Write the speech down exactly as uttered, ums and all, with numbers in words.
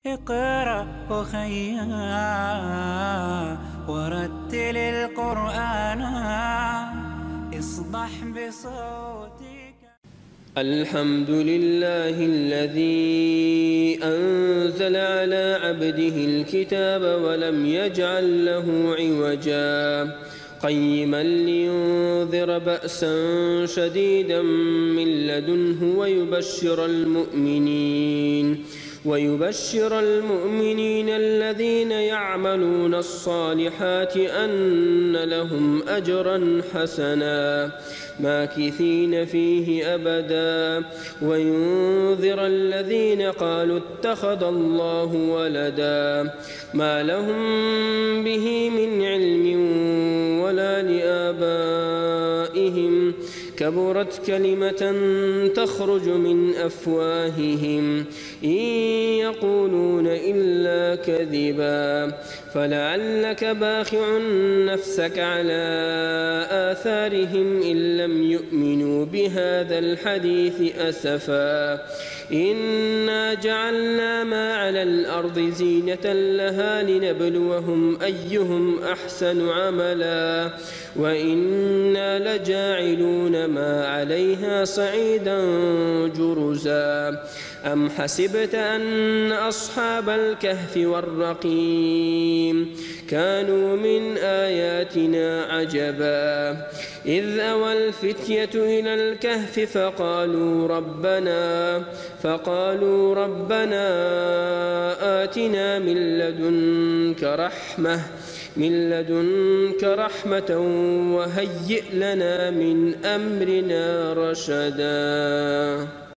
اقرأ أخيا ورتل القرآن اصبح بصوتك. الحمد لله الذي أنزل على عبده الكتاب ولم يجعل له عوجا قيما لينذر بأسا شديدا من لدنه ويبشر المؤمنين ويبشر المؤمنين الذين يعملون الصالحات أن لهم أجرا حسنا ماكثين فيه أبدا وينذر الذين قالوا اتخذ الله ولدا ما لهم به من علم ولا لآبائهم كبرت كلمة تخرج من أفواههم إن يقولون إلا كذبا فلعلك باخع نفسك على آثارهم إن لم يؤمنوا بهذا الحديث أسفا إنا جعلنا ما على الأرض زينة لها لنبلوهم أيهم أحسن عملا وإنا لجاعلون ما عليها صعيدا جرزا أم حسبت أن أصحاب الكهف والرقيم كانوا من آياتنا عجبا إذ أوى الفتية إلى الكهف فقالوا ربنا فقالوا ربنا آتنا من لدنك رحمة من لدنك رحمة وهيئ لنا من أمرنا رشدا.